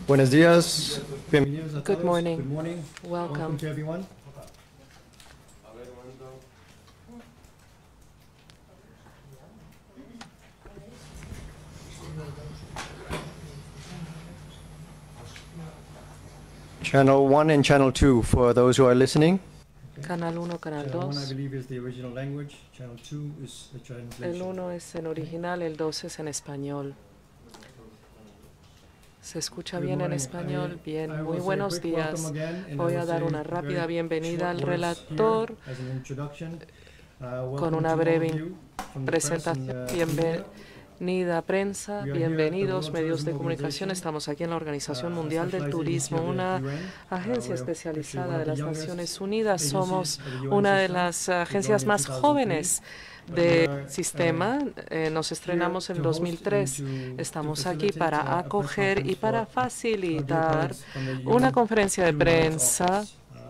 Buenos días, bienvenidos a Good todos. morning. Good morning. Welcome. to everyone. Channel 1 and Channel 2 for those who are listening. Canal 1, Canal Channel 1 I 2. believe is the original language. Channel 2 is the El translation. 1 es en original, el 2 es en español. ¿Se escucha bien en español? Bien, muy buenos días. Voy a dar una rápida bienvenida al relator con una breve presentación. Bienvenida prensa, bienvenidos medios de comunicación. Estamos aquí en la Organización Mundial del Turismo, una agencia especializada de las Naciones Unidas. Somos una de las agencias más jóvenes del sistema. Nos estrenamos en 2003. Estamos aquí para acoger y para facilitar una conferencia de prensa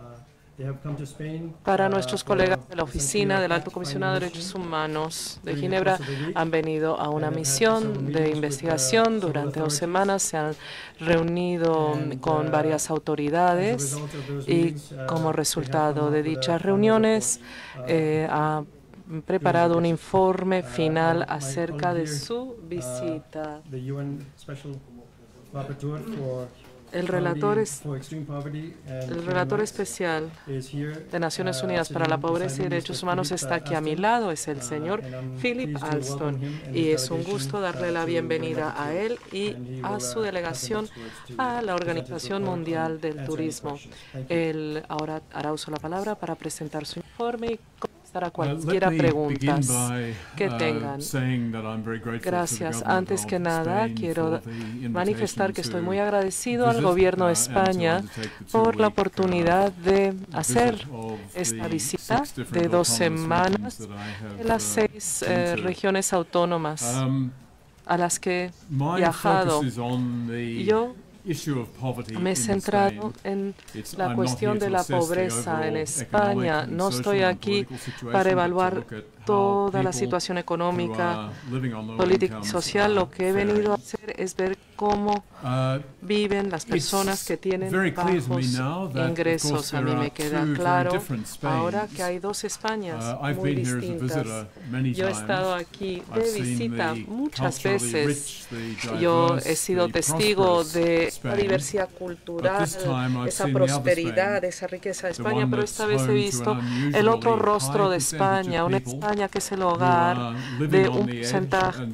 para nuestros colegas de la Oficina del Alto Comisionado de Derechos Humanos de Ginebra. Han venido a una misión de investigación durante 2 semanas. Se han reunido con varias autoridades y como resultado de dichas reuniones ha preparado un informe final acerca de su visita. El relator especial de Naciones Unidas para la Pobreza y Derechos Humanos está aquí a mi lado, es el señor Philip Alston, y es un gusto darle la bienvenida a él y a su delegación a la Organización Mundial del Turismo. Él ahora hará uso de la palabra para presentar su informe y a cualquiera preguntas que tengan. Gracias. Antes que nada, quiero manifestar que estoy muy agradecido al Gobierno de España por la oportunidad de hacer esta visita de 2 semanas en las 6 regiones autónomas a las que he viajado. Yo me he centrado en la cuestión de la pobreza en España. No estoy aquí para evaluar toda la situación económica, política y social. Lo que he venido a hacer es ver cómo viven las personas que tienen bajos ingresos. A mí me queda claro ahora que hay 2 Españas muy distintas. Yo he estado aquí de visita muchas veces. Yo he sido testigo de la diversidad cultural, esa prosperidad, esa riqueza de España, pero esta vez he visto el otro rostro de España, una España que es el hogar de un porcentaje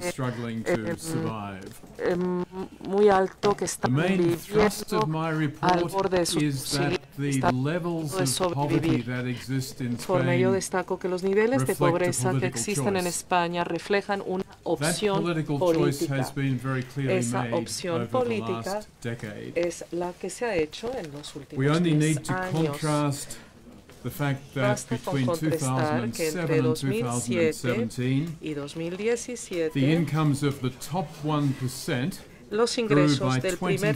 muy alto que está viviendo al borde de sus posibilidades de sobrevivir. Por ello destaco que los niveles de pobreza que existen en España reflejan una opción política. Esa opción política es la que se ha hecho en los últimos 10 años. Basta con contrastar que entre 2007 y 2017 los ingresos del primer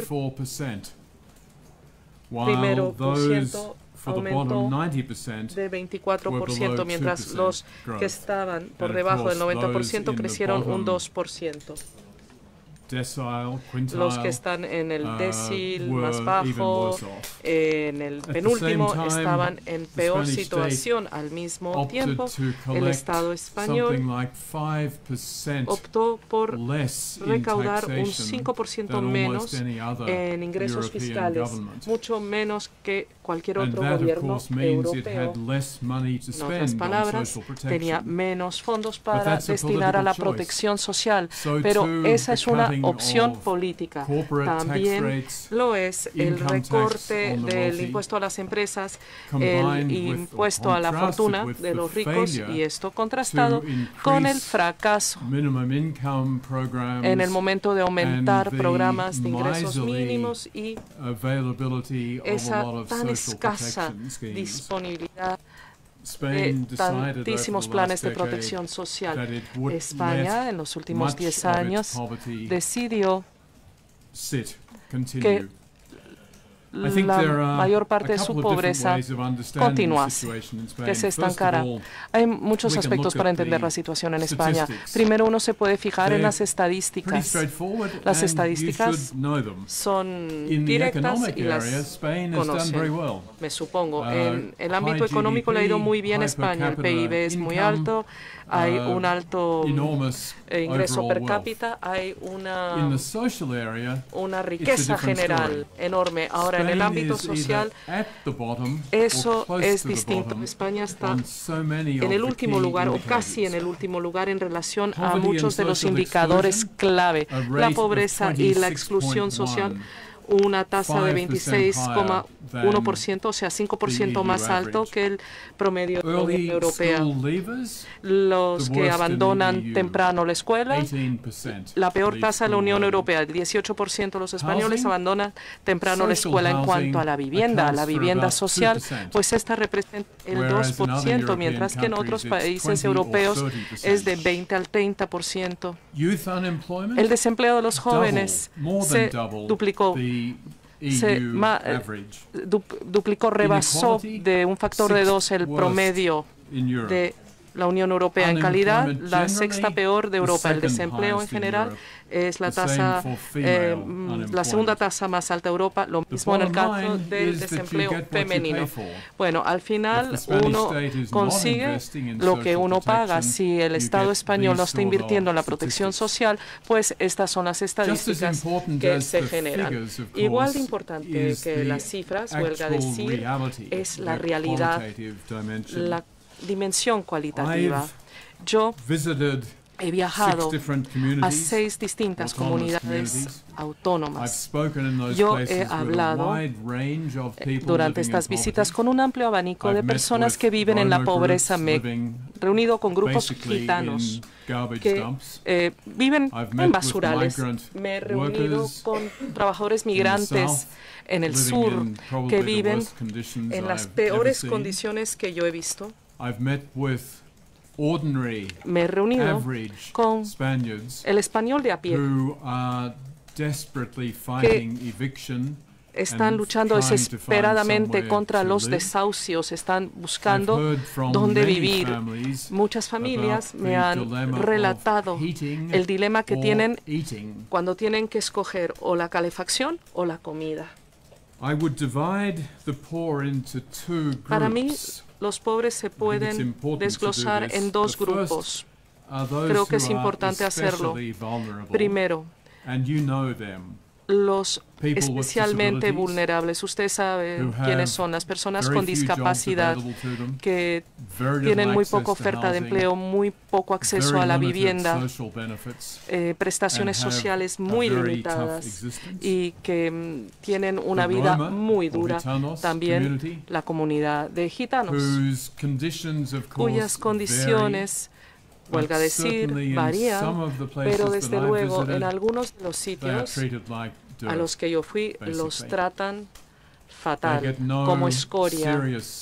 por ciento aumentó de 24%, mientras los que estaban por debajo del 90% crecieron un 2%. Los que están en el decil más bajo, en el penúltimo, estaban en peor situación. Al mismo tiempo, el Estado español optó por recaudar un 5% menos en ingresos fiscales, mucho menos que cualquier otro gobierno europeo. En otras palabras, tenía menos fondos para destinar a la protección social, pero esa es una opción política. También lo es el recorte del impuesto a las empresas, el impuesto a la fortuna de los ricos, y esto contrastado con el fracaso en el momento de aumentar programas de ingresos mínimos y esa tan escasa disponibilidad de tantísimos planes de protección social. España en los últimos 10 años decidió que la mayor parte de su pobreza continúa, que se estancará. Hay muchos aspectos para entender la situación en España. Primero, uno se puede fijar en las estadísticas. Las estadísticas son directas y las conocen, me supongo. En el ámbito económico le ha ido muy bien a España. El PIB es muy alto, hay un alto ingreso per cápita, hay una riqueza general enorme. Ahora, en el ámbito social, eso es distinto. España está en el último lugar, o casi en el último lugar, en relación a muchos de los indicadores clave. La pobreza y la exclusión social, una tasa de 26,1%, o sea, 5% más alto que el promedio de la Unión Europea. Los que abandonan temprano la escuela, la peor tasa de la Unión Europea, el 18% de los españoles abandonan temprano la escuela. En cuanto a la vivienda social, pues esta representa el 2%, mientras que en otros países europeos es de 20 al 30%. El desempleo de los jóvenes se duplicó. Rebasó de un factor de 2 el promedio de la Unión Europea. En calidad, la sexta peor de Europa. El desempleo en general es la segunda tasa más alta de Europa. Lo mismo en el caso del desempleo femenino. Bueno, al final uno consigue lo que uno paga. Si el Estado español no está invirtiendo en la protección social, pues estas son las estadísticas que se generan. Igual de importante que las cifras, huelga decir, es la realidad, la dimensión cualitativa. Yo he viajado a 6 distintas comunidades autónomas. Yo he hablado durante estas visitas con un amplio abanico de personas que viven en la pobreza. Me he reunido con grupos gitanos que viven en basurales. Me he reunido con trabajadores migrantes en el sur que viven en las peores condiciones que yo he visto. Me he reunido con el español de a pie que están luchando desesperadamente contra los desahucios, están buscando dónde vivir. Muchas familias me han relatado el dilema que tienen cuando tienen que escoger o la calefacción o la comida. Para mí, los pobres se pueden desglosar en 2 grupos. Creo que es importante hacerlo. Primero, los especialmente vulnerables. Usted sabe quiénes son: las personas con discapacidad que tienen muy poca oferta de empleo, muy poco acceso a la vivienda, prestaciones sociales muy limitadas y que tienen una vida muy dura. También la comunidad de gitanos, cuyas condiciones, huelga decir, varían, pero desde luego en algunos de los sitios a los que yo fui los tratan fatal, como escoria.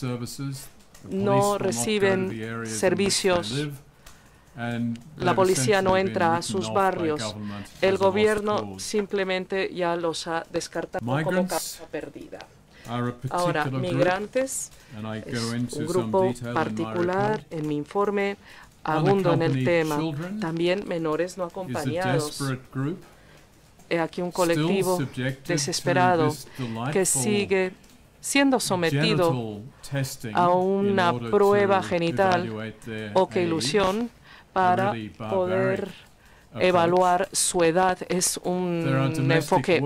No reciben servicios. La policía no entra a sus barrios. El gobierno simplemente ya los ha descartado como causa perdida. Ahora, migrantes es un grupo particular. En mi informe abundo en el tema. También menores no acompañados. He aquí un colectivo desesperado que sigue siendo sometido a una prueba genital o que ilusión para poder evaluar su edad. Es un enfoque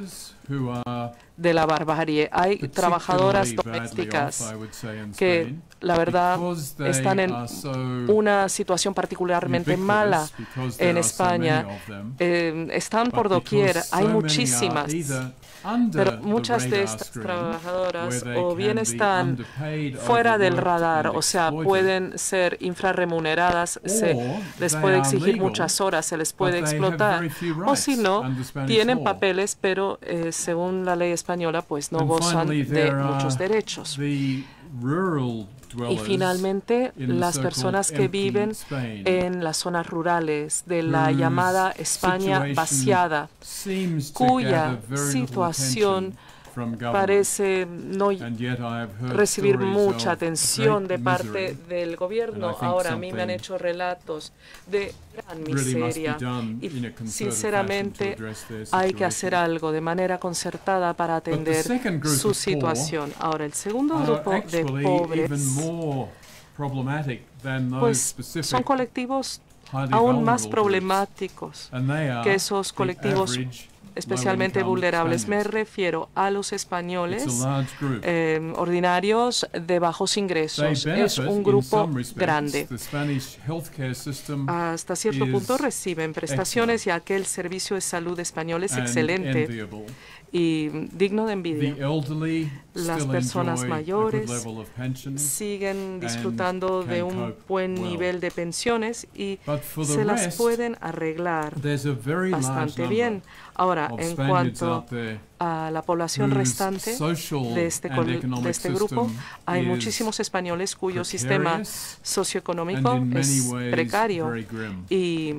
de la barbarie. Hay trabajadoras domésticas que, la verdad, están en una situación particularmente mala en España. Están por doquier, hay muchísimas. Pero muchas de estas trabajadoras o bien están fuera del radar, o sea, pueden ser infrarremuneradas, se les puede exigir muchas horas, se les puede explotar, o si no, tienen papeles, pero según la ley española, pues no gozan de muchos derechos. Y finalmente, las personas que viven en las zonas rurales de la llamada España vaciada, cuya situación parece no recibir mucha atención de parte del gobierno. Ahora a mí me han hecho relatos de gran miseria y sinceramente hay que hacer algo de manera concertada para atender su situación. Ahora, el segundo grupo de pobres pues son colectivos aún más problemáticos que esos colectivos especialmente vulnerables. Me refiero a los españoles ordinarios de bajos ingresos. Es un grupo grande. Hasta cierto punto reciben prestaciones, ya que el servicio de salud español es excelente y digno de envidia. Las personas mayores siguen disfrutando de un buen nivel de pensiones y se las pueden arreglar bastante bien. Ahora, en cuanto a la población restante de este grupo, hay muchísimos españoles cuyo sistema socioeconómico es precario y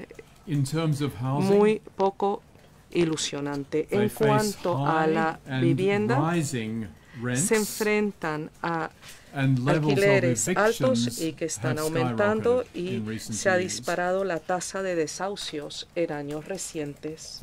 muy poco ilusionante. En cuanto a la vivienda, se enfrentan a alquileres altos y que están aumentando, y se ha disparado la tasa de desahucios en años recientes.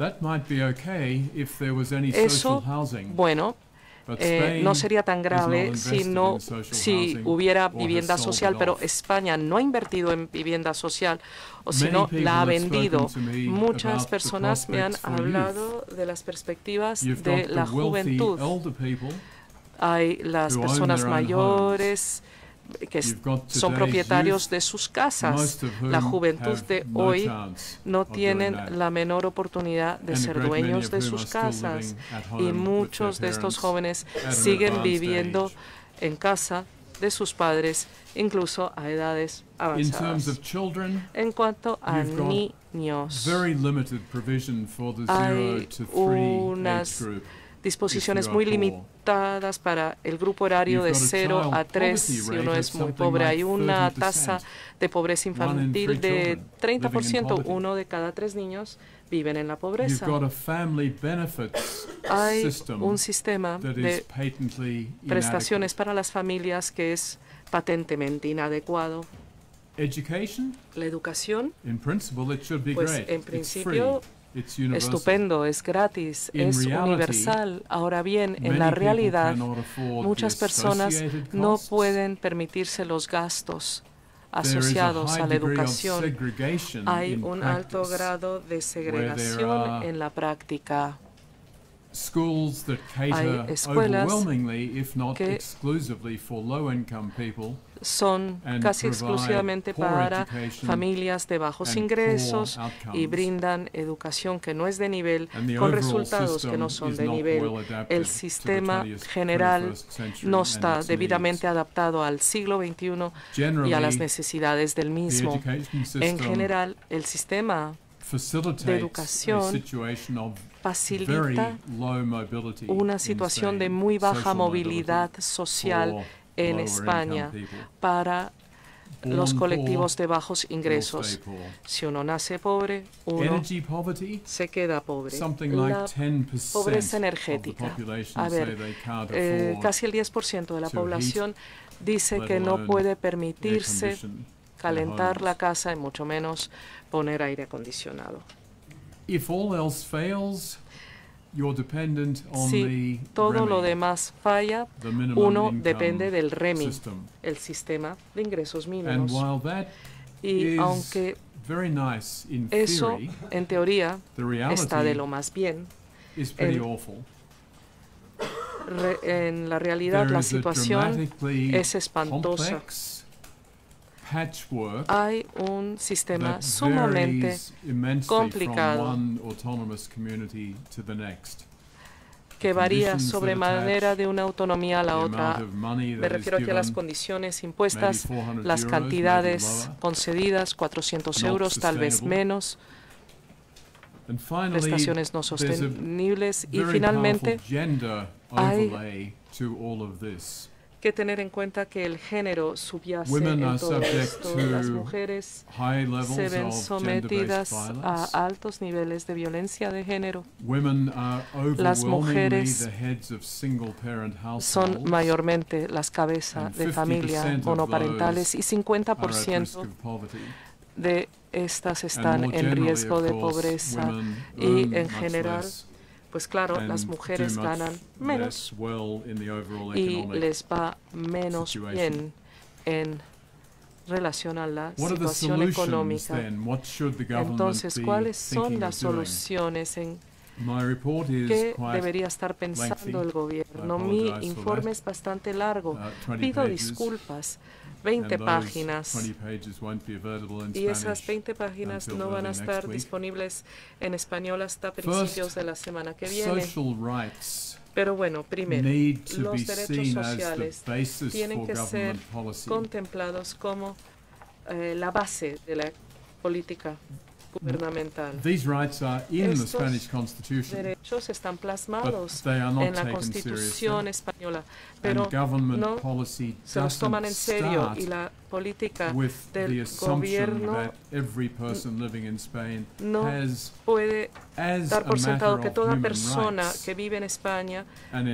Eso, bueno, no sería tan grave si hubiera vivienda social, pero España no ha invertido en vivienda social, o si no, la ha vendido. Muchas personas me han hablado de las perspectivas de la juventud. Hay las personas mayores que son propietarios de sus casas. La juventud de hoy no tienen la menor oportunidad de ser dueños de sus casas, y muchos de estos jóvenes siguen viviendo en casa de sus padres, incluso a edades avanzadas. En cuanto a niños, hay unas disposiciones muy limitadas para el grupo horario de 0 a 3 si uno es muy pobre. Hay una tasa de pobreza infantil de 30%. 1 de cada 3 niños viven en la pobreza. Hay un sistema de prestaciones para las familias que es patentemente inadecuado. La educación, pues en principio, estupendo, es gratis, es universal. Ahora bien, en la realidad, muchas personas no pueden permitirse los gastos asociados a la educación. Hay un alto grado de segregación en la práctica. Hay escuelas que son casi exclusivamente para familias de bajos ingresos y brindan educación que no es de nivel, con resultados que no son de nivel. El sistema general no está debidamente adaptado al siglo XXI y a las necesidades del mismo. En general, el sistema de educación facilita una situación de muy baja movilidad social en España para los colectivos de bajos ingresos. Si uno nace pobre, uno se queda pobre. La pobreza energética. A ver, casi el 10% de la población dice que no puede permitirse calentar la casa y mucho menos poner aire acondicionado. Si todo lo demás falla, uno depende del REMI, el sistema de ingresos mínimos. Y aunque eso, en teoría, está de lo más bien, en la realidad la situación es espantosa. Hay un sistema sumamente complicado que varía sobremanera de una autonomía a la otra. Me refiero aquí a las condiciones impuestas, las cantidades concedidas, 400 euros, tal vez menos, prestaciones no sostenibles, y finalmente hay que tener en cuenta que el género subyace en todo esto. Las mujeres se ven sometidas a altos niveles de violencia de género. Las mujeres son mayormente las cabezas de familia monoparentales y 50% de estas están en riesgo de pobreza y en general, pues claro, las mujeres ganan menos y les va menos bien en relación a la situación económica. Entonces, ¿cuáles son las soluciones en qué debería estar pensando el gobierno? Mi informe es bastante largo. Pido disculpas. 20 páginas. Y esas 20 páginas no van a estar disponibles en español hasta principios de la semana que viene. Pero bueno, primero, los derechos sociales tienen que ser contemplados como la base de la política gubernamental. Estos derechos están plasmados en la Constitución española, pero no se los toman en serio y la política del gobierno no puede dar por sentado que toda persona que vive en España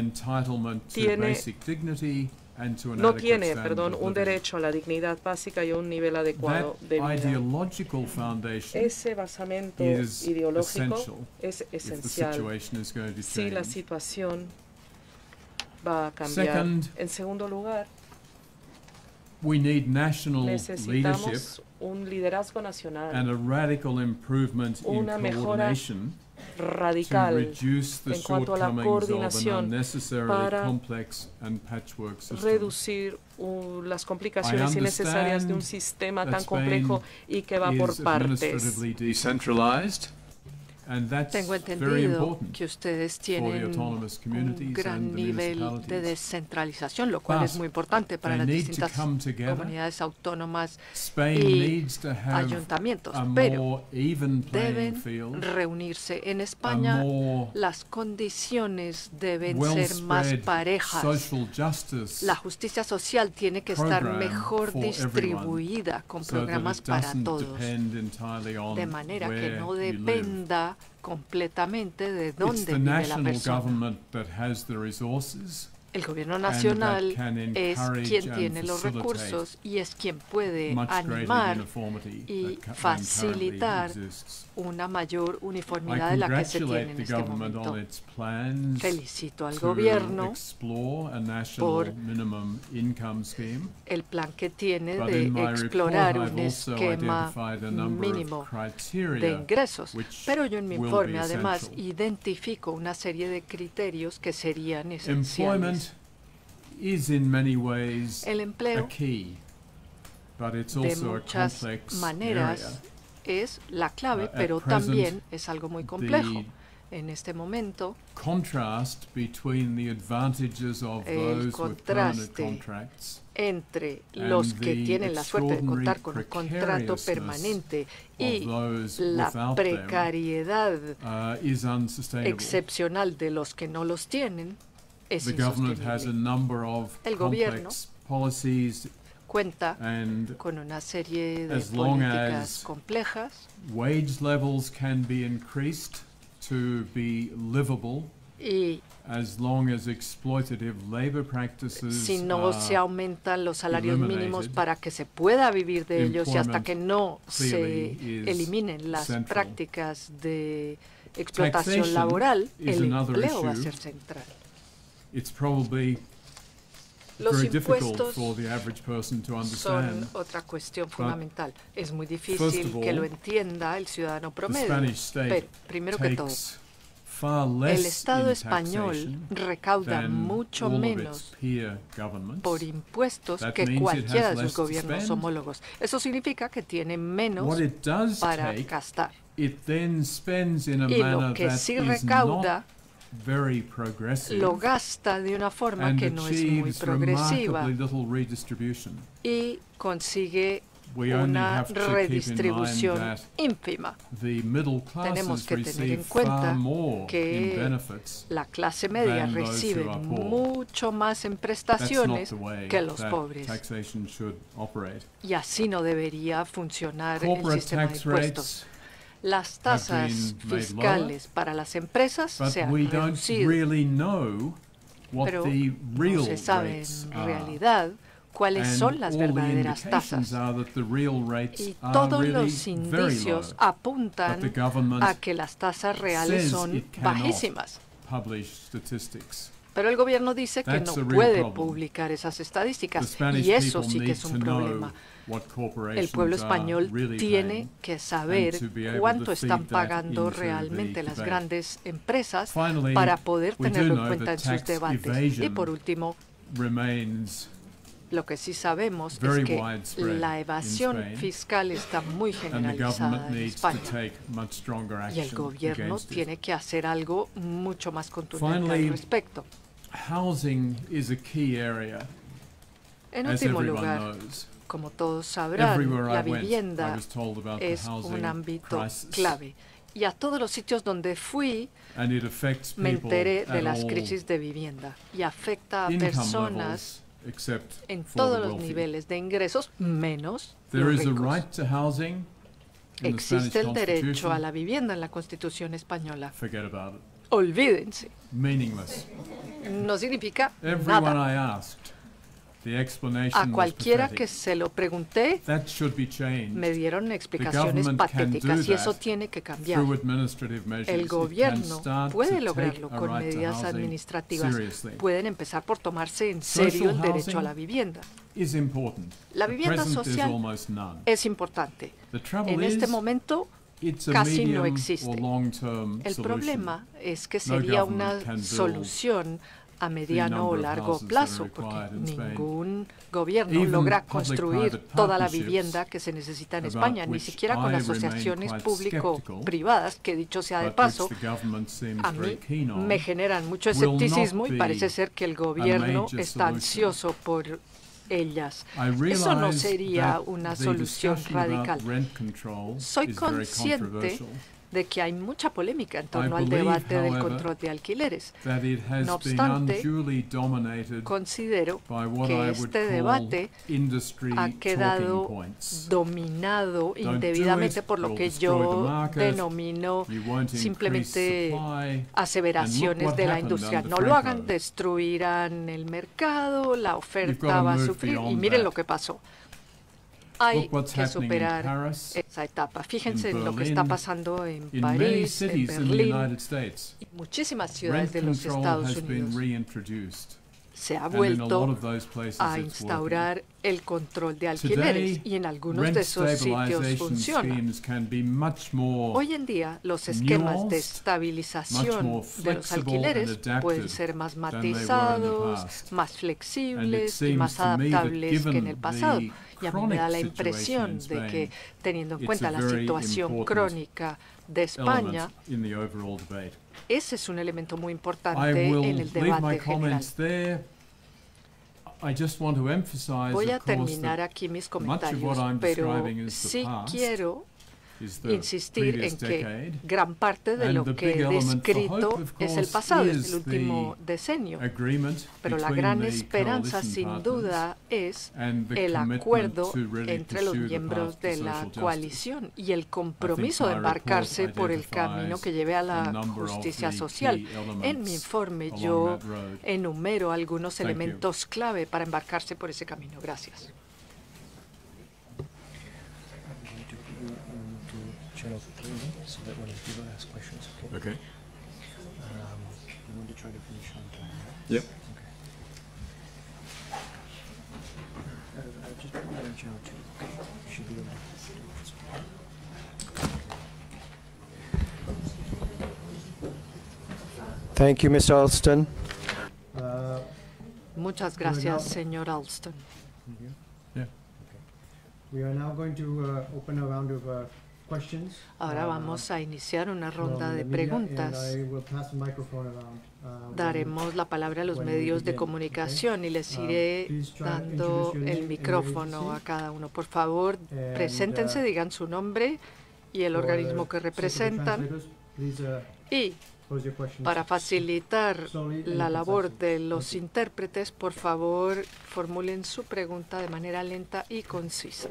no tiene, un derecho a la dignidad básica y a un nivel adecuado de vida. Ese basamento ideológico es esencial si la situación va a cambiar. En segundo lugar, necesitamos un liderazgo nacional, una mejora radical en cuanto a la coordinación para reducir las complicaciones innecesarias de un sistema tan complejo y que va por partes. Tengo entendido que ustedes tienen un gran nivel de descentralización, lo cual es muy importante para las distintas comunidades autónomas y ayuntamientos, pero deben reunirse. En España las condiciones deben ser más parejas. La justicia social tiene que estar mejor distribuida con programas para todos, de manera que no dependa completamente de dónde vive la persona. El gobierno nacional es quien tiene los recursos y es quien puede animar y facilitar una mayor uniformidad de la que se tiene en este momento. Felicito al gobierno por el plan que tiene de explorar un esquema mínimo de ingresos. Pero yo en mi informe además identifico una serie de criterios que serían esenciales. El empleo, de muchas maneras, es la clave, pero también es algo muy complejo. En este momento, el contraste entre los que tienen la suerte de contar con un contrato permanente y la precariedad excepcional de los que no los tienen es insostenible. El gobierno cuenta con una serie de políticas complejas. Wage levels can be increased to be livable Y as long as exploitative labor practices si no se aumentan los salarios mínimos para que se pueda vivir de ellos y hasta que no se eliminen las prácticas de explotación laboral, el empleo va a ser central. Los impuestos son otra cuestión fundamental. Es muy difícil que lo entienda el ciudadano promedio, pero primero que todo, el Estado español recauda mucho menos por impuestos que cualquiera de sus gobiernos homólogos. Eso significa que tiene menos para gastar. Y lo que sí recauda lo gasta de una forma que no es muy progresiva y consigue una redistribución ínfima. Tenemos que tener en cuenta que la clase media recibe mucho más en prestaciones que los pobres. Y así no debería funcionar el sistema de impuestos. Las tasas fiscales para las empresas se han reducido, pero no se sabe en realidad cuáles son las verdaderas tasas. Y todos los indicios apuntan a que las tasas reales son bajísimas. Pero el gobierno dice que no puede publicar esas estadísticas, y eso sí que es un problema. El pueblo español tiene que saber cuánto están pagando realmente las grandes empresas para poder tenerlo en cuenta en sus debates. Y por último, lo que sí sabemos es que la evasión fiscal está muy generalizada en España y el gobierno tiene que hacer algo mucho más contundente al respecto. En último lugar, como todos sabrán, la vivienda es un ámbito clave. Y a todos los sitios donde fui, me enteré de las crisis de vivienda y afecta a personas en todos los niveles de ingresos, menos los ricos. Existe el derecho a la vivienda en la Constitución española. Olvídense. No significa nada. A cualquiera que se lo pregunté, me dieron explicaciones patéticas y eso tiene que cambiar. El gobierno puede lograrlo con medidas administrativas. Pueden empezar por tomarse en serio el derecho a la vivienda. La vivienda social es importante. En este momento casi no existe. El problema es que sería una solución a mediano o largo plazo, porque ningún gobierno logra construir toda la vivienda que se necesita en España, ni siquiera con asociaciones público-privadas, que dicho sea de paso, a mí me generan mucho escepticismo y parece ser que el gobierno está ansioso por ellas. Eso no sería una solución radical. Soy consciente de que hay mucha polémica en torno al debate del control de alquileres. No obstante, considero que este debate ha quedado dominado indebidamente por lo que yo denomino simplemente aseveraciones de la industria. No lo hagan, destruirán el mercado, la oferta va a sufrir, y miren lo que pasó. Hay que superar esa etapa. Fíjense en lo que está pasando en París, en Berlín y muchísimas ciudades de los Estados Unidos. Se ha vuelto a instaurar el control de alquileres y en algunos de esos sitios funciona. Hoy en día los esquemas de estabilización de los alquileres pueden ser más matizados, más flexibles y más adaptables que en el pasado. Y a mí me da la impresión de que, teniendo en cuenta la situación crónica de España, ese es un elemento muy importante en el debate general. Voy a terminar aquí mis comentarios, pero sí quiero insistir en que gran parte de lo que he descrito es el pasado, es el último decenio. Pero la gran esperanza, sin duda, es el acuerdo entre los miembros de la coalición y el compromiso de embarcarse por el camino que lleve a la justicia social. En mi informe yo enumero algunos elementos clave para embarcarse por ese camino. Gracias. So that when people ask questions, okay? We want to try to finish on time, right? Yep. Okay. Just put that in channel 2, okay? You should be able to do it. Thank you, Mr. Alston. Muchas gracias, señor Alston. Yeah. Okay. We are now going to open a round of Ahora vamos a iniciar una ronda de preguntas. Daremos la palabra a los medios de comunicación y les iré dando el micrófono a cada uno. Por favor, preséntense, digan su nombre y el organismo que representan. Y para facilitar la labor de los intérpretes, por favor, formulen su pregunta de manera lenta y concisa.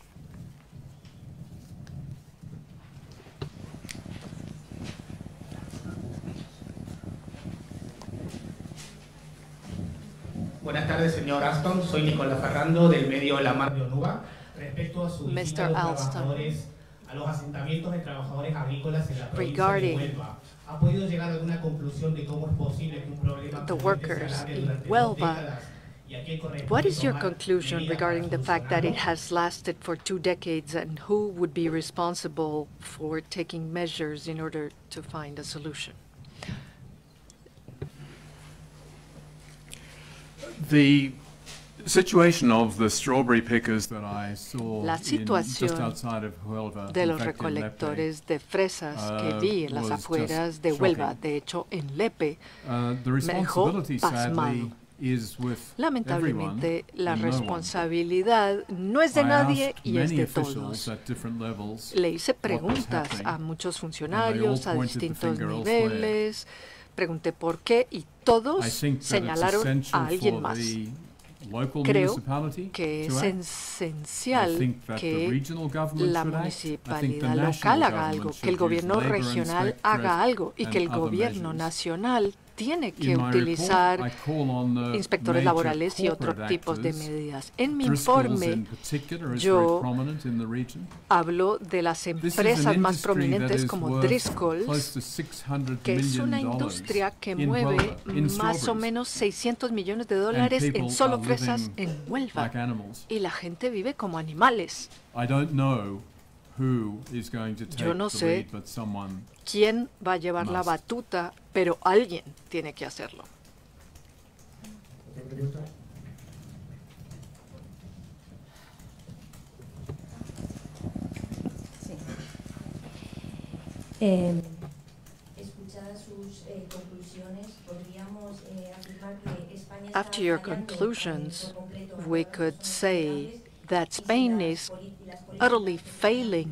Buenas tardes, señor Alston. Soy Nicolás Ferrando, del medio La Mar de Onuba. Respecto a su visita a los asentamientos de trabajadores agrícolas en la provincia de Huelva, ¿ha podido llegar a alguna conclusión de cómo es posible que un problema the workers in Huelva? What is your conclusion regarding the fact that it has lasted for 2 decades, and who would be responsible for taking measures in order to find a solution? The situation of the strawberry pickers that I saw La just outside of Huelva, de los recolectores de fresas que vi en las afueras de Huelva, de hecho en Lepe, me dejó pasmado. Lamentablemente, la responsabilidad no es de nadie y es de todos. Le hice preguntas a muchos funcionarios a distintos niveles, pregunté por qué y todos señalaron a alguien más. Creo que es esencial que la municipalidad local haga algo, que el gobierno regional haga algo y que el gobierno nacional tiene que utilizar inspectores laborales y otros tipos de medidas. En mi informe, yo hablo de las empresas más prominentes como Driscoll's, que es una industria que mueve más o menos $600 millones en solo fresas en Huelva. Y la gente vive como animales. Yo no sé quién va a llevar la batuta, pero alguien tiene que hacerlo. Escuchadas sus conclusiones, podríamos afirmar que España está After your conclusions, we could say that Spain is utterly failing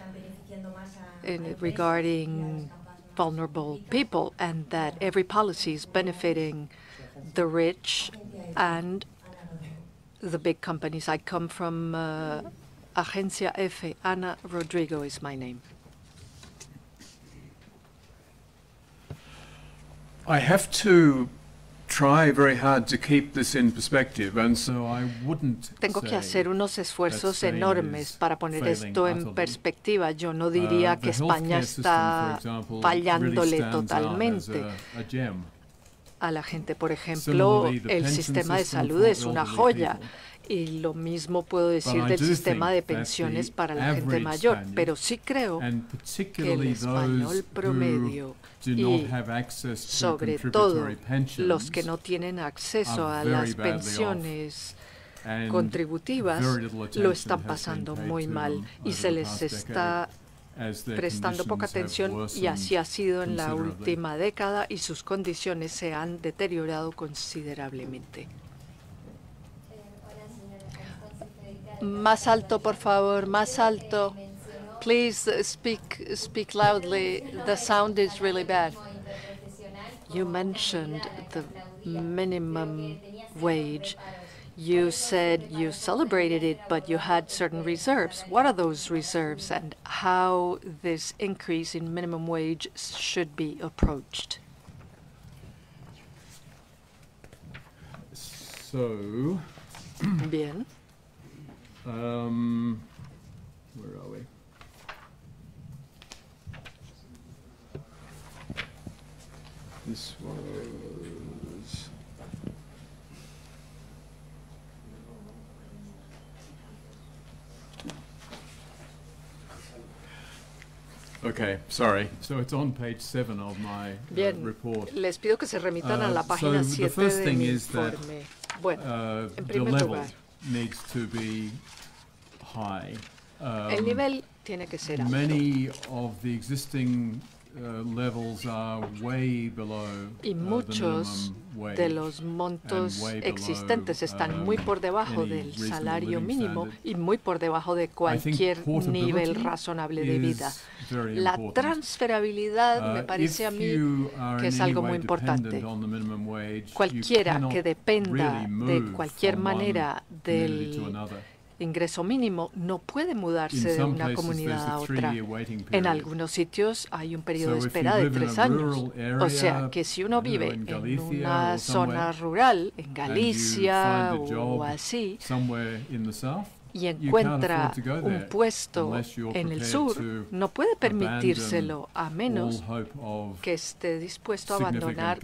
regarding vulnerable people, and that every policy is benefiting the rich and the big companies. I come from Agencia F. Ana Rodrigo is my name. I have to try very hard to keep this in perspective, and so I wouldn't Tengo que hacer unos esfuerzos enormes para poner esto en perspectiva. Yo no diría que España está fallándole totalmente a la gente. Por ejemplo, el sistema de salud es una joya. Y lo mismo puedo decir del sistema de pensiones para la gente mayor, pero sí creo que el español promedio y sobre todo los que no tienen acceso a las pensiones contributivas lo están pasando muy mal y se les está prestando poca atención, y así ha sido en la última década y sus condiciones se han deteriorado considerablemente. Más alto, por favor, más alto. Please speak loudly. The sound is really bad. You mentioned the minimum wage. You said you celebrated it, but you had certain reserves. What are those reserves, and how this increase in minimum wage should be approached? So, Bien. Where are we? This was... Okay, sorry. So it's on page 7 of my report. Les pido que se remitan a la página 7 de mi informe. Bueno, en primer lugar, needs to be high. el nivel tiene que ser alto. Many of the existing levels are way below Y muchos de los montos existentes están muy por debajo del salario mínimo y muy por debajo de cualquier nivel razonable de vida. La transferabilidad me parece a mí que es algo muy importante. Cualquiera que dependa de cualquier manera del ingreso mínimo no puede mudarse de una comunidad a otra. En algunos sitios hay un periodo de espera de 3 años. O sea que si uno vive en una zona rural, en Galicia o así, y encuentra un puesto en el sur, no puede permitírselo a menos que esté dispuesto a abandonar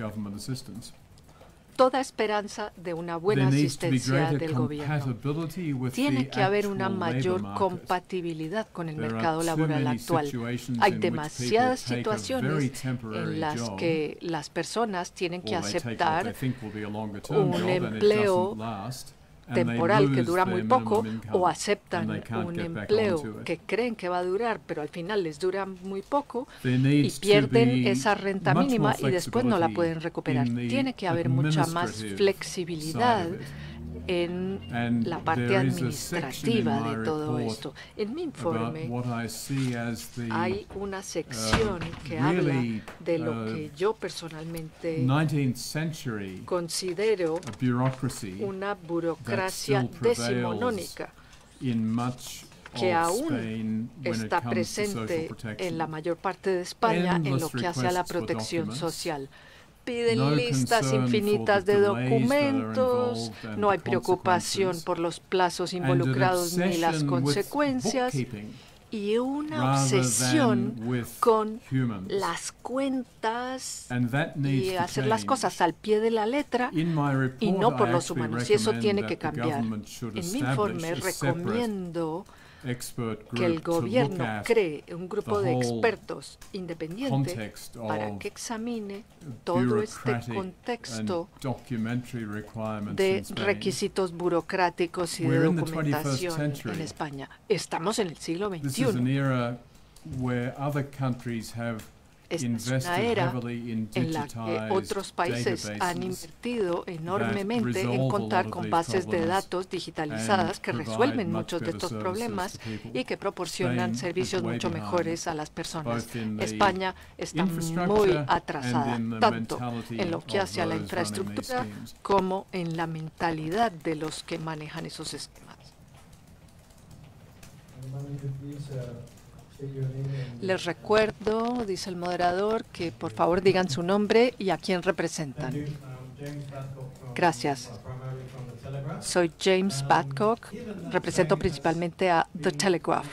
toda esperanza de una buena asistencia del gobierno. Tiene que haber una mayor compatibilidad con el mercado laboral actual. Hay demasiadas situaciones en las que las personas tienen que aceptar un empleo temporal que dura muy poco o aceptan un empleo que creen que va a durar pero al final les dura muy poco y pierden esa renta mínima y después no la pueden recuperar. Tiene que haber mucha más flexibilidad en la parte administrativa de todo esto. En mi informe hay una sección que habla de lo que yo personalmente considero una burocracia decimonónica que aún está presente en la mayor parte de España en lo que hace a la protección social. Piden listas infinitas de documentos, no hay preocupación por los plazos involucrados ni las consecuencias, y una obsesión con las cuentas y hacer las cosas al pie de la letra y no por los humanos. Y eso tiene que cambiar. En mi informe recomiendo que el gobierno cree un grupo de expertos independientes para que examine todo este contexto de requisitos burocráticos y de documentación en España. Estamos en el siglo XXI. Esta es una era en la que otros países han invertido enormemente en contar con bases de datos digitalizadas que resuelven muchos de estos problemas y que proporcionan servicios mucho mejores a las personas. España está muy atrasada, tanto en lo que hace a la infraestructura como en la mentalidad de los que manejan esos esquemas. Les recuerdo, dice el moderador, que por favor digan su nombre y a quién representan. Gracias. Soy James Badcock, represento principalmente a The Telegraph.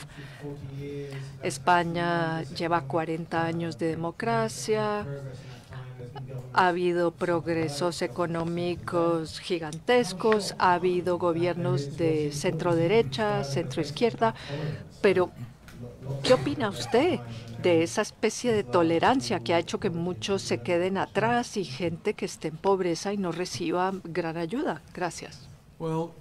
España lleva 40 años de democracia. Ha habido progresos económicos gigantescos, ha habido gobiernos de centro-derecha, centro-izquierda, pero ¿qué opina usted de esa especie de tolerancia que ha hecho que muchos se queden atrás y gente que esté en pobreza y no reciba gran ayuda? Gracias. Bueno,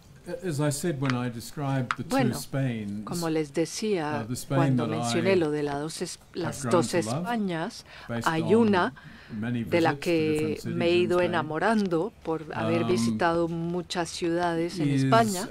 como les decía, cuando mencioné lo de las dos Españas, hay una de la que me he ido enamorando por haber visitado muchas ciudades en España.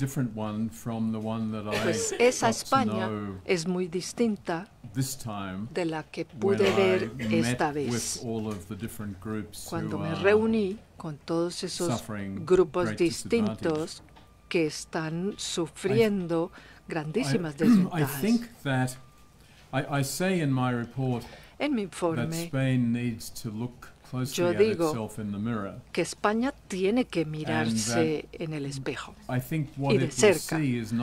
Pues esa España es muy distinta de la que pude ver esta vez, cuando me reuní con todos esos grupos distintos que están sufriendo grandísimas desventajas. En mi informe, yo digo que España tiene que mirarse en el espejo y de cerca.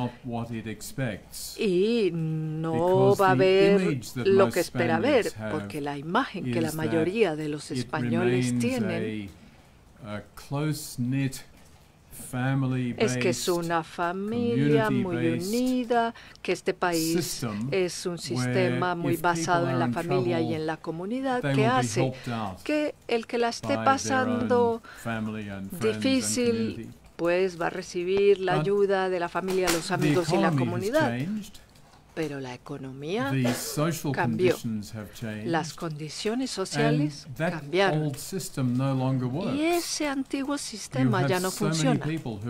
Y no va a ver lo que espera ver, porque la imagen que la mayoría de los españoles tienen es que es una familia muy unida, que este país es un sistema muy basado en la familia y en la comunidad, que hace que el que la esté pasando difícil pues va a recibir la ayuda de la familia, los amigos y la comunidad. pero la economía cambió. Las condiciones sociales cambiaron. Y ese antiguo sistema ya no funciona.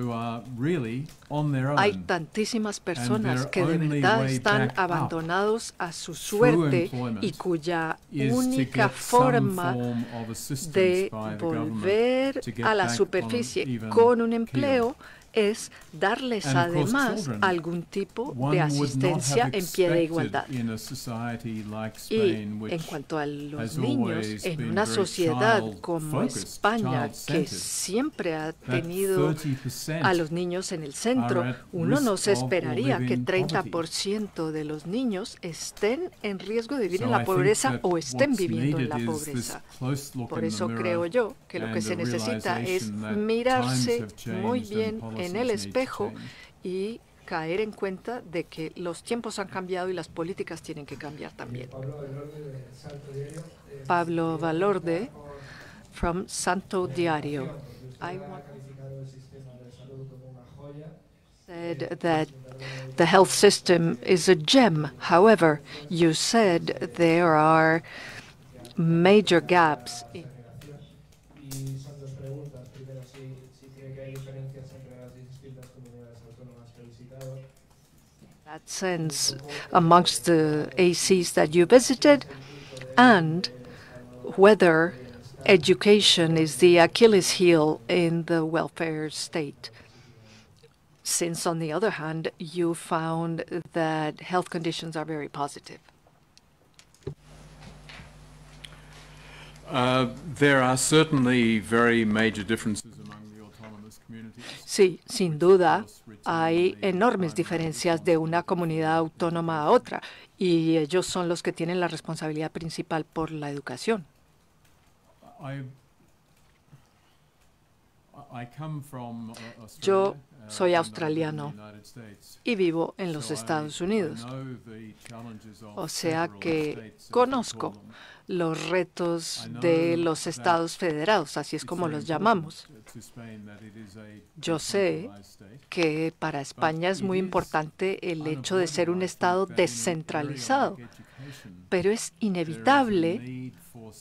Hay tantísimas personas que de verdad están abandonados a su suerte y cuya única forma de volver a la superficie con un empleo es darles además algún tipo de asistencia en pie de igualdad. Y en cuanto a los niños, en una sociedad como España, que siempre ha tenido a los niños en el centro, uno no se esperaría que 30% de los niños estén en riesgo de vivir en la pobreza o estén viviendo en la pobreza. Por eso creo yo que lo que se necesita es mirarse muy bien en el espejo y caer en cuenta de que los tiempos han cambiado y las políticas tienen que cambiar también. Pablo Valorde, from Santo Diario. I said that the health system is a gem. However, you said there are major gaps. That sense amongst the ACs that you visited, and whether education is the Achilles heel in the welfare state, since on the other hand, you found that health conditions are very positive. There are certainly very major differences among the autonomous communities. Sí, sin duda, hay enormes diferencias de una comunidad autónoma a otra, y ellos son los que tienen la responsabilidad principal por la educación. Yo soy australiano y vivo en los Estados Unidos, o sea que conozco los retos de los estados federados, así es como los llamamos. Yo sé que para España es muy importante el hecho de ser un estado descentralizado, pero es inevitable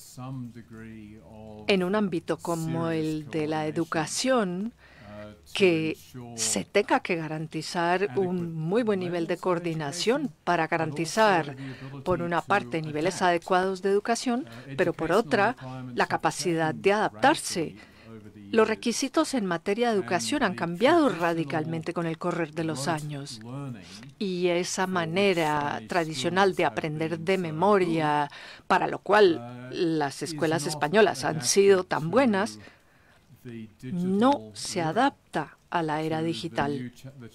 en un ámbito como el de la educación que se tenga que garantizar un muy buen nivel de coordinación para garantizar, por una parte, niveles adecuados de educación, pero por otra, la capacidad de adaptarse. Los requisitos en materia de educación han cambiado radicalmente con el correr de los años. Y esa manera tradicional de aprender de memoria, para lo cual las escuelas españolas han sido tan buenas, no se adapta a la era digital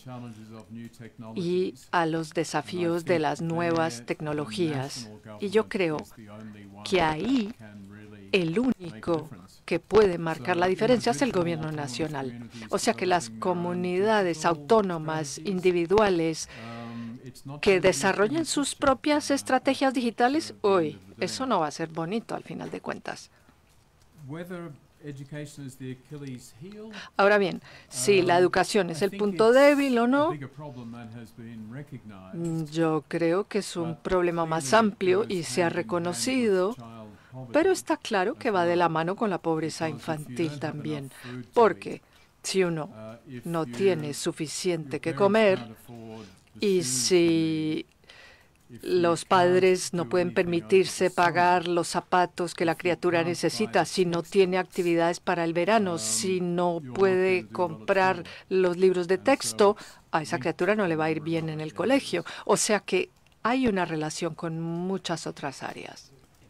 y a los desafíos de las nuevas tecnologías. Y yo creo que ahí el único que puede marcar la diferencia es el gobierno nacional. O sea que las comunidades autónomas, individuales, que desarrollen sus propias estrategias digitales, uy, eso no va a ser bonito al final de cuentas. Ahora bien, si la educación es el punto débil o no, yo creo que es un problema más amplio y se ha reconocido, pero está claro que va de la mano con la pobreza infantil también, porque si uno no tiene suficiente que comer y si los padres no pueden permitirse pagar los zapatos que la criatura necesita, si no tiene actividades para el verano, si no puede comprar los libros de texto, a esa criatura no le va a ir bien en el colegio. O sea que hay una relación con muchas otras áreas.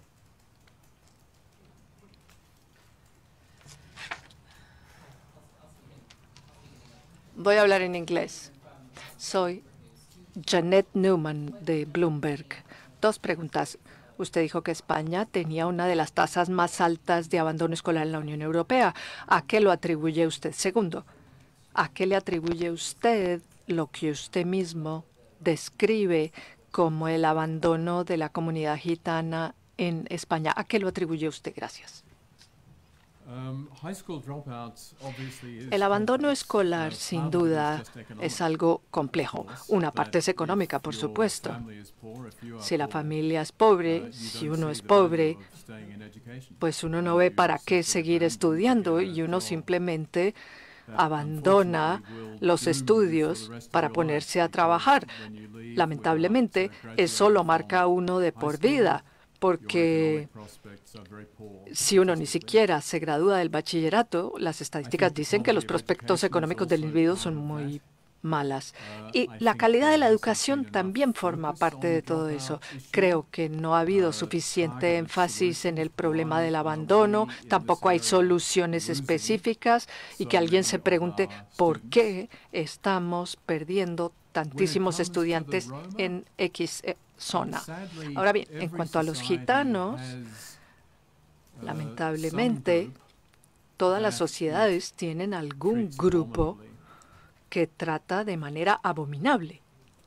Voy a hablar en inglés. Soy Janet Newman, de Bloomberg. Dos preguntas. Usted dijo que España tenía una de las tasas más altas de abandono escolar en la Unión Europea. ¿A qué lo atribuye usted? Segundo, ¿a qué le atribuye usted lo que usted mismo describe como el abandono de la comunidad gitana en España? ¿A qué lo atribuye usted? Gracias. El abandono escolar, sin duda, es algo complejo. Una parte es económica, por supuesto. Si la familia es pobre, si uno es pobre, pues uno no ve para qué seguir estudiando y uno simplemente abandona los estudios para ponerse a trabajar. Lamentablemente, eso lo marca a uno de por vida, porque si uno ni siquiera se gradúa del bachillerato, las estadísticas dicen que los prospectos económicos del individuo son muy malas. Y la calidad de la educación también forma parte de todo eso. Creo que no ha habido suficiente énfasis en el problema del abandono, tampoco hay soluciones específicas y que alguien se pregunte por qué estamos perdiendo tantísimos estudiantes en X zona. Ahora bien, en cuanto a los gitanos, lamentablemente, todas las sociedades tienen algún grupo que trata de manera abominable.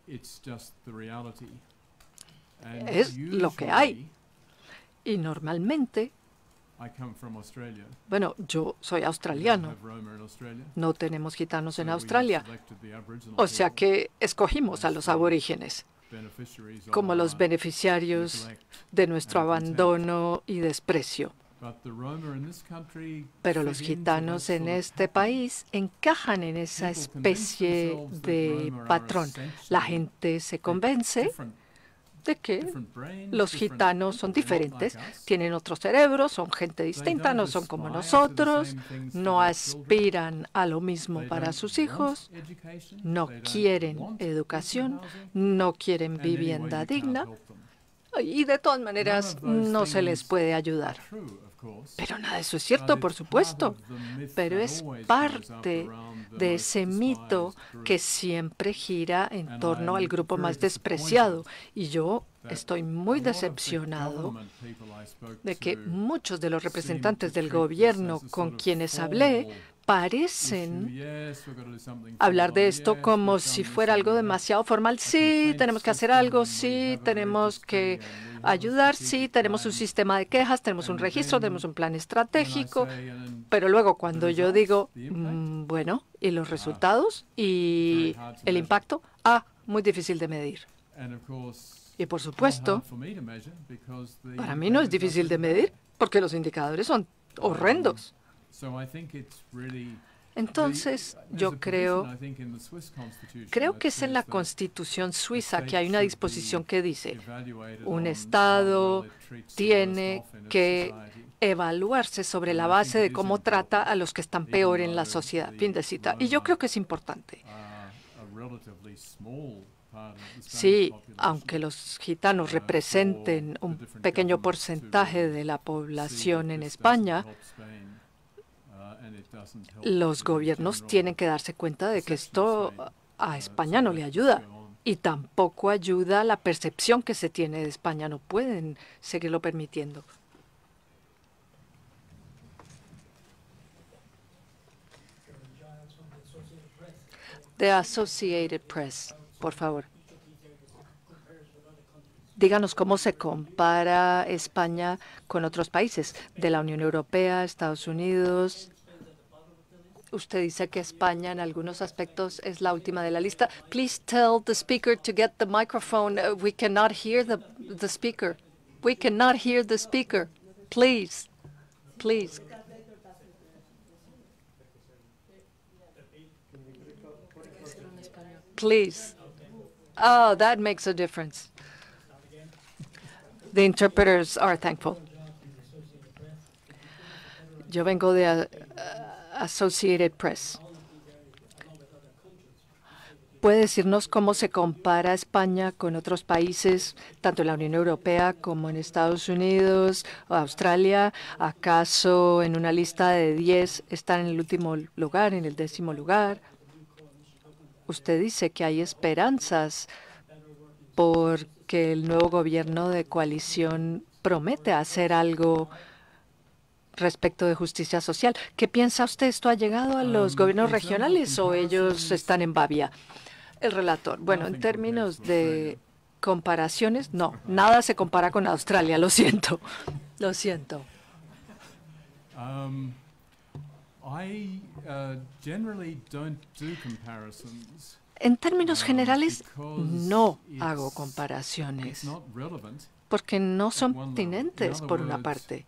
Es lo que hay. Y normalmente, bueno, yo soy australiano. No tenemos gitanos en Australia. O sea que escogimos a los aborígenes como los beneficiarios de nuestro abandono y desprecio. Pero los gitanos en este país encajan en esa especie de patrón. La gente se convence de que los gitanos son diferentes, tienen otro cerebro, son gente distinta, no son como nosotros, no aspiran a lo mismo para sus hijos, no quieren educación, no quieren vivienda digna y de todas maneras no se les puede ayudar. Pero nada de eso es cierto, por supuesto, pero es parte de ese mito que siempre gira en torno al grupo más despreciado. Y yo estoy muy decepcionado de que muchos de los representantes del gobierno con quienes hablé parecen hablar de esto como si fuera algo demasiado formal. Sí, tenemos que hacer algo, sí, tenemos que ayudar, sí, tenemos un sistema de quejas, tenemos un registro, tenemos un plan estratégico, pero luego cuando yo digo, bueno, ¿y los resultados? ¿Y el impacto? Muy difícil de medir. Y por supuesto, para mí no es difícil de medir, porque los indicadores son horrendos. Entonces, yo creo que es en la Constitución suiza que hay una disposición que dice, un Estado tiene que evaluarse sobre la base de cómo trata a los que están peor en la sociedad. Fin de cita. Y yo creo que es importante. Sí, aunque los gitanos representen un pequeño porcentaje de la población en España, los gobiernos tienen que darse cuenta de que esto a España no le ayuda y tampoco ayuda la percepción que se tiene de España. No pueden seguirlo permitiendo. The Associated Press, por favor. Díganos cómo se compara España con otros países de la Unión Europea, Estados Unidos. Usted dice que España en algunos aspectos es la última de la lista. Please tell the speaker to get the microphone. We cannot hear the speaker. We cannot hear the speaker. Please, please. Please. Oh, that makes a difference. The interpreters are thankful. Yo vengo de Associated Press. ¿Puede decirnos cómo se compara España con otros países, tanto en la Unión Europea como en Estados Unidos o Australia? ¿Acaso en una lista de 10 están en el último lugar, en el 10º lugar? Usted dice que hay esperanzas porque el nuevo gobierno de coalición promete hacer algo respecto de justicia social. ¿Qué piensa usted? ¿Esto ha llegado a los gobiernos regionales o ellos están en babia? El relator. Bueno, en términos de comparaciones, no. Nada se compara con Australia. Lo siento. Lo siento. En términos generales, no hago comparaciones, porque no son pertinentes, por una parte.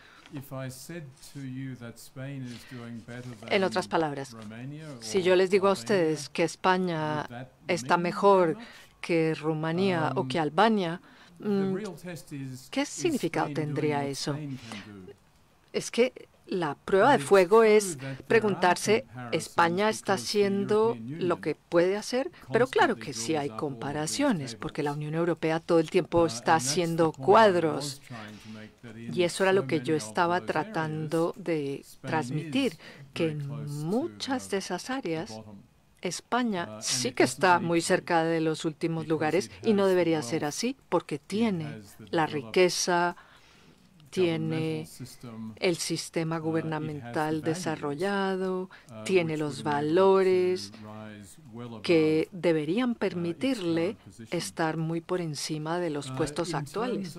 En otras palabras, si yo les digo a ustedes que España está mejor que Rumanía o que Albania, ¿qué significado tendría eso? Es que la prueba de fuego es preguntarse, ¿España está haciendo lo que puede hacer? Pero claro que sí hay comparaciones, porque la Unión Europea todo el tiempo está haciendo cuadros. Y eso era lo que yo estaba tratando de transmitir, que en muchas de esas áreas España sí que está muy cerca de los últimos lugares y no debería ser así, porque tiene la riqueza, tiene el sistema gubernamental desarrollado, tiene los valores que deberían permitirle estar muy por encima de los puestos actuales.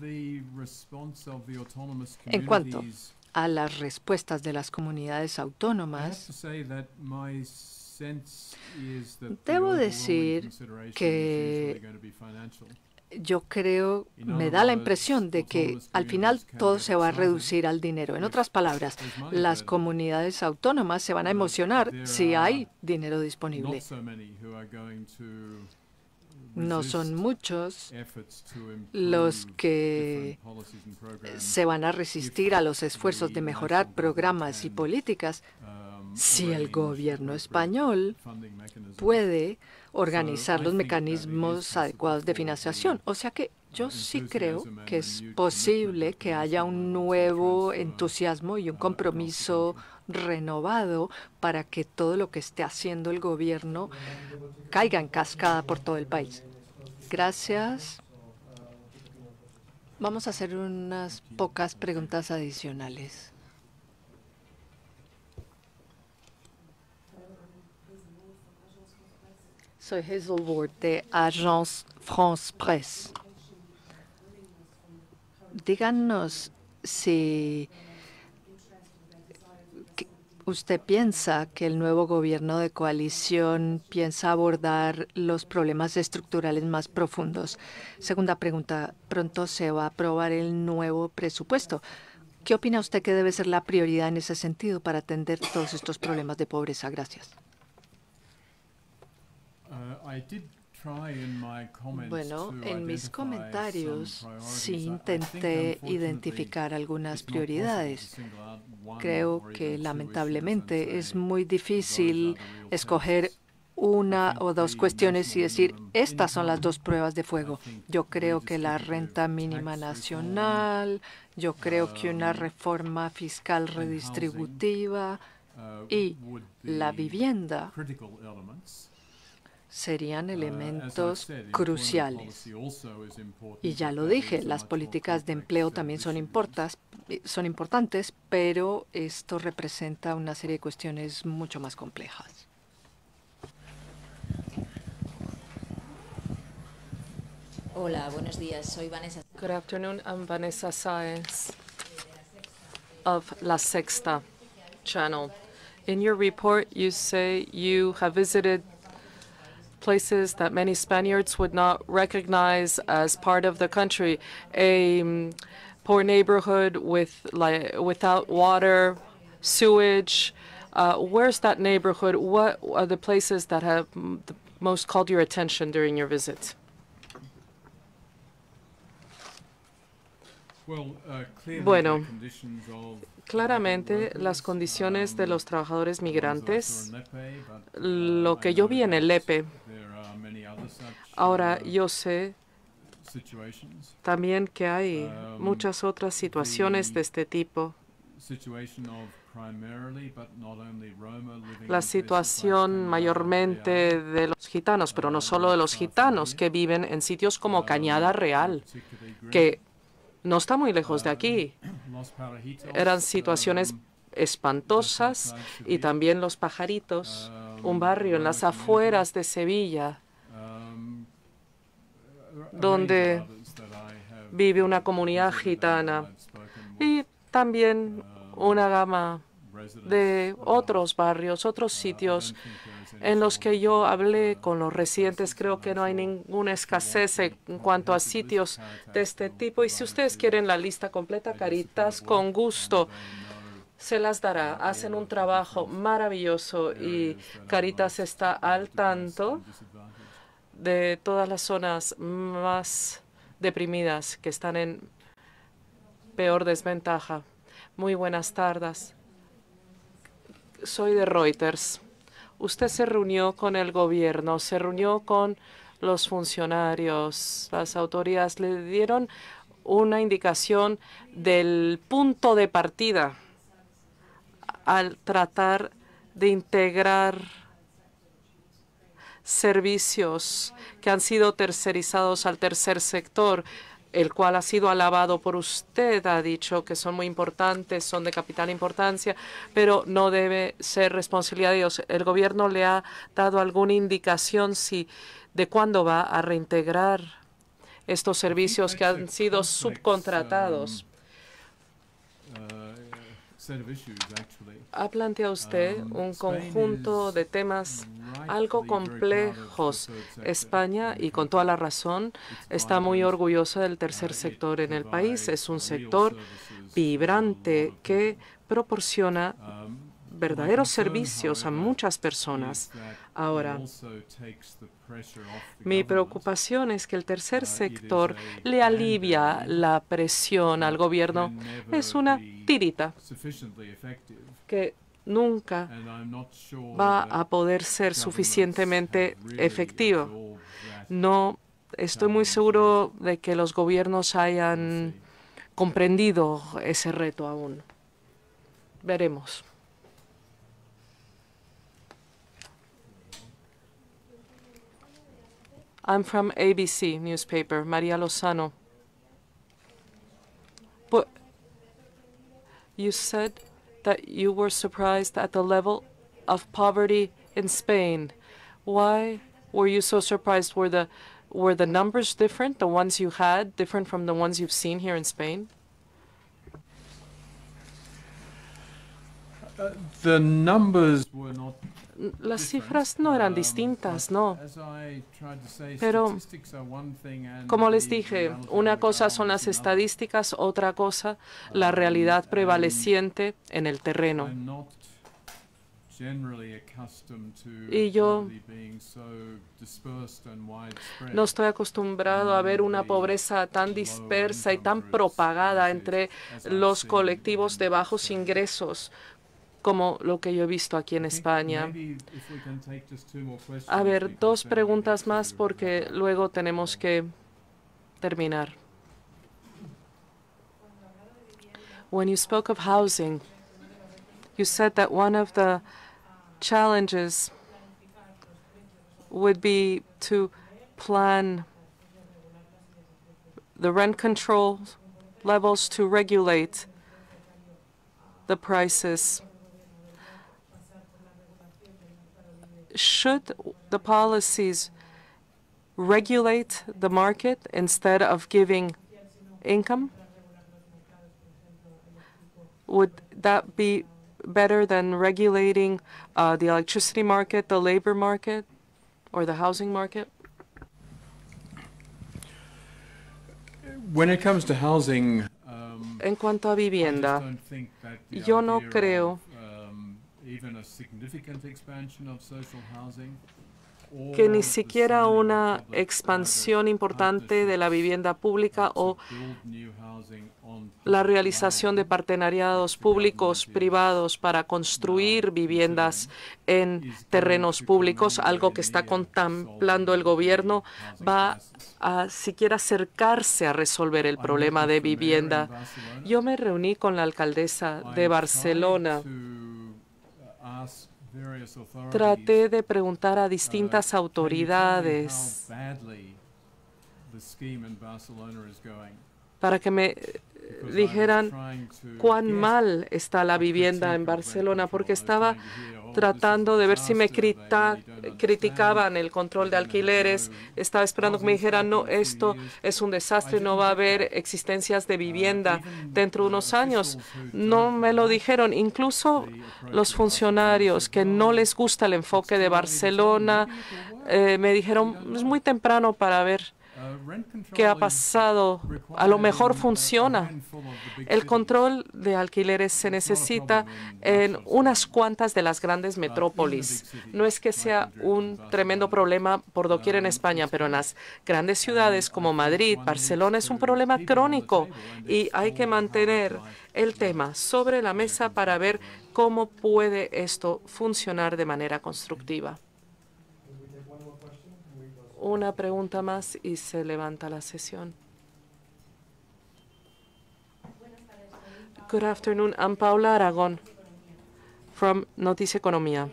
En cuanto a las respuestas de las comunidades autónomas, debo decir que yo creo, me da la impresión de que al final todo se va a reducir al dinero. En otras palabras, las comunidades autónomas se van a emocionar si hay dinero disponible. No son muchos los que se van a resistir a los esfuerzos de mejorar programas y políticas si el gobierno español puede organizar los mecanismos adecuados de financiación. O sea que yo sí creo que es posible que haya un nuevo entusiasmo y un compromiso renovado para que todo lo que esté haciendo el gobierno caiga en cascada por todo el país. Gracias. Vamos a hacer unas pocas preguntas adicionales. Soy Hazel Ward de Agence France Presse. Díganos si usted piensa que el nuevo gobierno de coalición piensa abordar los problemas estructurales más profundos. Segunda pregunta, pronto se va a aprobar el nuevo presupuesto. ¿Qué opina usted que debe ser la prioridad en ese sentido para atender todos estos problemas de pobreza? Gracias. Bueno, en mis comentarios sí intenté identificar algunas prioridades. Creo que lamentablemente es muy difícil escoger una o dos cuestiones y decir, estas son las dos pruebas de fuego. Yo creo que la renta mínima nacional, yo creo que una reforma fiscal redistributiva y la vivienda serían elementos cruciales. Y ya lo dije, las políticas de empleo también son importantes, pero esto representa una serie de cuestiones mucho más complejas. Hola, buenos días. Soy Vanessa. Good afternoon. I'm Vanessa Sáenz of La Sexta channel. In your report, you say you have visited places that many Spaniards would not recognize as part of the country, a poor neighborhood without water, sewage. Where's that neighborhood? What are the places that have the most called your attention during your visit? Bueno, claramente las condiciones de los trabajadores migrantes, lo que yo vi en el Lepe. Ahora, yo sé también que hay muchas otras situaciones de este tipo. La situación mayormente de los gitanos, pero no solo de los gitanos, que viven en sitios como Cañada Real, que no está muy lejos de aquí. Eran situaciones espantosas, y también Los Pajaritos, un barrio en las afueras de Sevilla, donde vive una comunidad gitana, y también una gama de otros barrios, otros sitios en los que yo hablé con los residentes. Creo que no hay ninguna escasez en cuanto a sitios de este tipo. Y si ustedes quieren la lista completa, Caritas, con gusto se las dará. Hacen un trabajo maravilloso y Caritas está al tanto de todas las zonas más deprimidas que están en peor desventaja. Muy buenas tardes. Soy de Reuters. Usted se reunió con el gobierno, se reunió con los funcionarios, las autoridades. ¿Le dieron una indicación del punto de partida al tratar de integrar servicios que han sido tercerizados al tercer sector, el cual ha sido alabado por usted? Ha dicho que son muy importantes, son de capital importancia, pero no debe ser responsabilidad de ellos. ¿El gobierno le ha dado alguna indicación de cuándo va a reintegrar estos servicios que han sido subcontratados? Ha planteado usted un conjunto de temas algo complejos. España, y con toda la razón, está muy orgullosa del tercer sector en el país. Es un sector vibrante que proporciona verdaderos servicios a muchas personas. Ahora, mi preocupación es que el tercer sector le alivia la presión al gobierno. Es una tirita que nunca va a poder ser suficientemente efectivo. No estoy muy seguro de que los gobiernos hayan comprendido ese reto aún. Veremos. I'm from ABC newspaper, María Lozano. But you said that you were surprised at the level of poverty in Spain. Why were you so surprised? Were the numbers different, the ones you had, different from the ones you've seen here in Spain? The numbers were not. Las cifras no eran distintas, no. Pero, como les dije, una cosa son las estadísticas, otra cosa la realidad prevaleciente en el terreno. Y yo no estoy acostumbrado a ver una pobreza tan dispersa y tan propagada entre los colectivos de bajos ingresos como lo que yo he visto aquí en España. A ver, 2 preguntas más porque luego tenemos que terminar. When you spoke of housing, you said that one of the challenges would be to plan the rent control levels to regulate the prices. Should the policies regulate the market instead of giving income? Would that be better than regulating the electricity market, the labor market, or the housing market? When it comes to housing, en cuanto a vivienda, yo no creo que ni siquiera una expansión importante de la vivienda pública o la realización de partenariados públicos privados para construir viviendas en terrenos públicos, algo que está contemplando el gobierno, va a siquiera acercarse a resolver el problema de vivienda. Yo me reuní con la alcaldesa de Barcelona. Traté de preguntar a distintas autoridades para que me dijeran cuán mal está la vivienda en Barcelona, porque estaba tratando de ver si me criticaban el control de alquileres. Estaba esperando que me dijeran, no, esto es un desastre, no va a haber existencias de vivienda dentro de unos años. No me lo dijeron. Incluso los funcionarios que no les gusta el enfoque de Barcelona me dijeron, es muy temprano para ver qué ha pasado. A lo mejor funciona. El control de alquileres se necesita en unas cuantas de las grandes metrópolis. No es que sea un tremendo problema por doquier en España, pero en las grandes ciudades como Madrid, Barcelona, es un problema crónico y hay que mantener el tema sobre la mesa para ver cómo puede esto funcionar de manera constructiva. Una pregunta más y se levanta la sesión. Good afternoon. I'm Paula Aragón from Noticia Economía.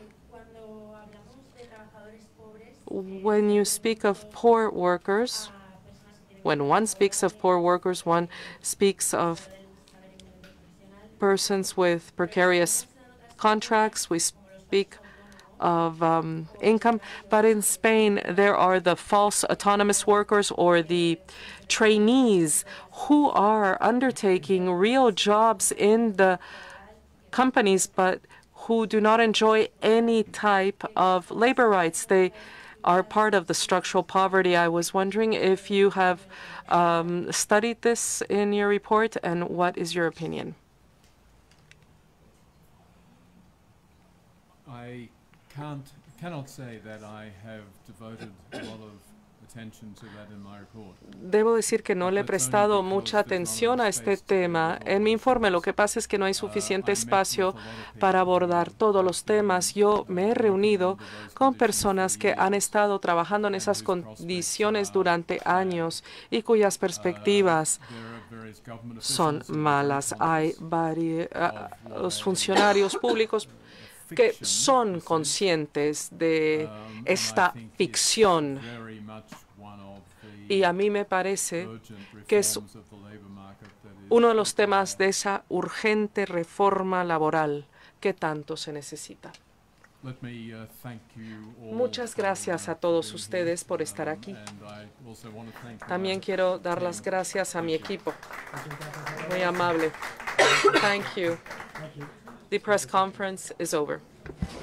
When you speak of poor workers, when one speaks of poor workers, one speaks of persons with precarious contracts. We speak of income, but in Spain there are the false autonomous workers or the trainees who are undertaking real jobs in the companies but who do not enjoy any type of labor rights. They are part of the structural poverty. I was wondering if you have studied this in your report, and what is your opinion? I cannot say that I have devoted a lot of attention to that in my report. Debo decir que no le he prestado mucha atención a este tema. En mi informe lo que pasa es que no hay suficiente espacio para abordar todos los temas. Yo me he reunido con personas que han estado trabajando en esas condiciones durante años y cuyas perspectivas son malas. Hay varios funcionarios públicos que son conscientes de esta ficción. Y a mí me parece que es uno de los temas de esa urgente reforma laboral que tanto se necesita. Muchas gracias a todos ustedes por estar aquí. También quiero dar las gracias a mi equipo. Muy amable. Thank you. The press conference is over.